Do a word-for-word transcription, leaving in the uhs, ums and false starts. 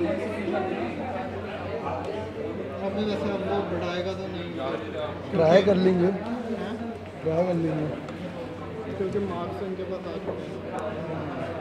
अभी वैसे अब वो बढ़ाएगा तो नहीं, ट्राई कर लेंगे, ट्राई कर लेंगे क्योंकि मार्क्स उनके पास आ चुके हैं।